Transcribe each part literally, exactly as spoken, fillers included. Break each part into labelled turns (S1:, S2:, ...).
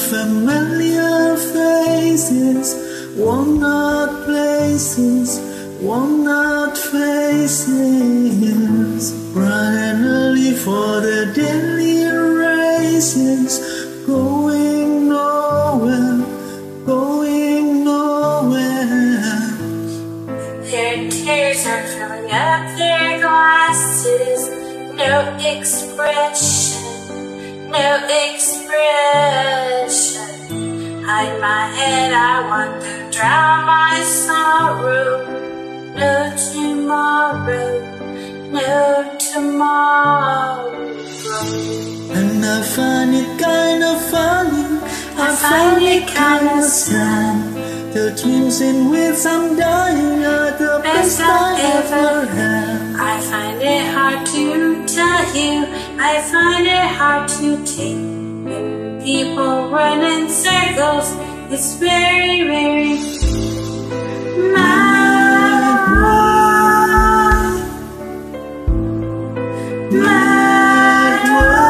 S1: Familiar faces, worn out places, worn out faces, running early for the daily races, going nowhere, going nowhere.
S2: Their tears are filling up their glasses, no expression, no expression. Hide my head, I want to drown my sorrow. No tomorrow, no tomorrow.
S1: And I find it kind of funny,
S2: I find it kind of sad.
S1: The dreams in which I'm dying are the best I ever had.
S2: I find it hard to tell you, I find it hard to take. When people run in circles, it's very, very mad world, mad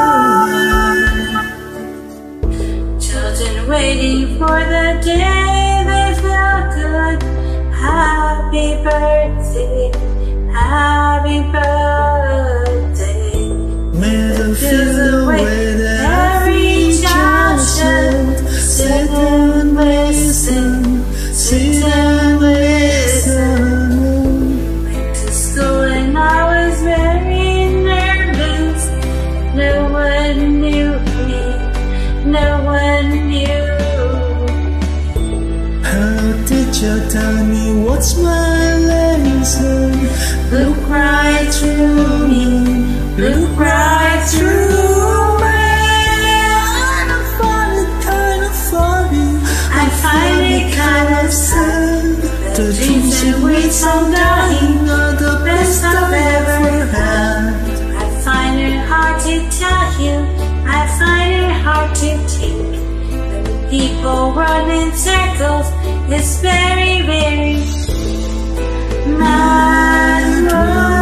S2: world. Children waiting for the day they feel good. Happy birthday, happy birthday.
S1: May the field where
S2: every child should
S1: sit and listen, sit and listen.
S2: Went to school and I was very nervous. No one knew me, no one knew.
S1: Hello teacher, tell me what's my lesson.
S2: Look right through me, look right through me.
S1: I find it kind of funny,
S2: I find it kind of sad.
S1: the dreams in which I'm dying are the best I've ever had.
S2: I find it hard to tell you, I find it hard to take. When people run in circles, it's very, very mad world.